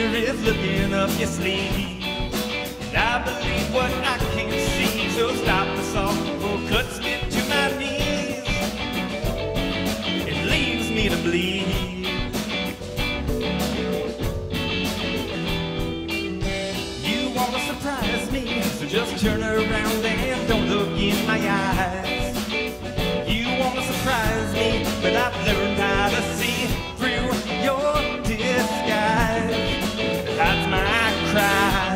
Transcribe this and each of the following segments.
sure is looking up your sleeve. And I believe what I can't see, so stop the song before it cuts me to my knees. It leaves me to bleed. You wanna surprise me, so just turn around and don't look in my eyes. You wanna surprise me, but I've learned how to see through your disguise. That's my cry.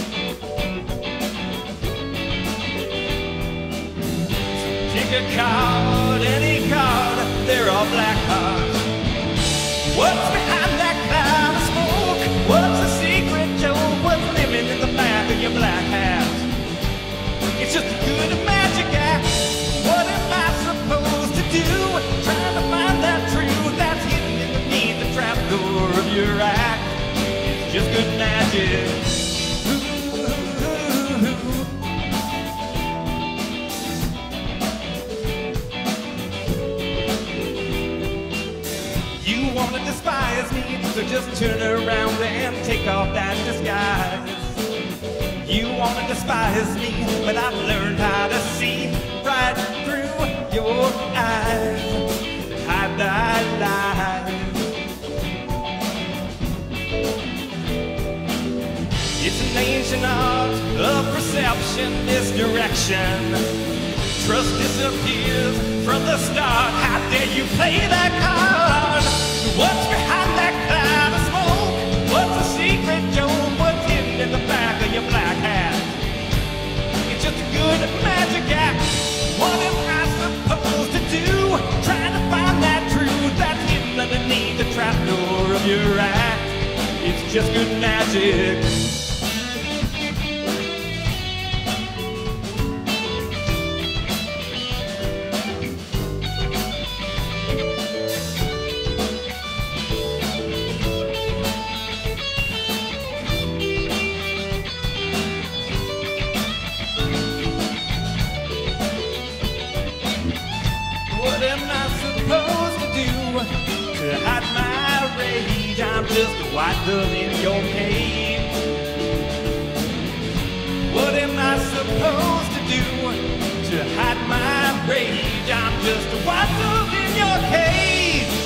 So pick a card, any card, they're all black cards. What's behind that cloud of smoke? What's the secret, Joe? What's living in the back of your black hat? It's just a good magic act. What am I supposed to do? Trying to find that truth that's hidden beneath the trapdoor of your act. It's just good magic. You wanna despise me, so just turn around and take off that disguise. You wanna despise me, but I've learned how to see right through your eyes. Hide thy lies. It's an ancient art of perception, misdirection. Trust disappears from the start. How dare you play that card? What's behind that cloud of smoke? What's the secret, Joe? What's hidden in the back of your black hat? It's just a good magic act. What am I supposed to do? Trying to find that truth that's hidden underneath the trapdoor of your act. It's just good magic. What am I supposed to do to hide my rage? I'm just a white dove in your cage. What am I supposed to do to hide my rage? I'm just a white dove in your cage.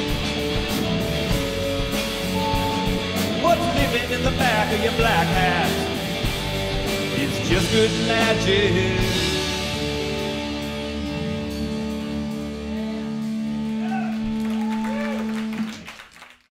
What's living in the back of your black hat? It's just good magic.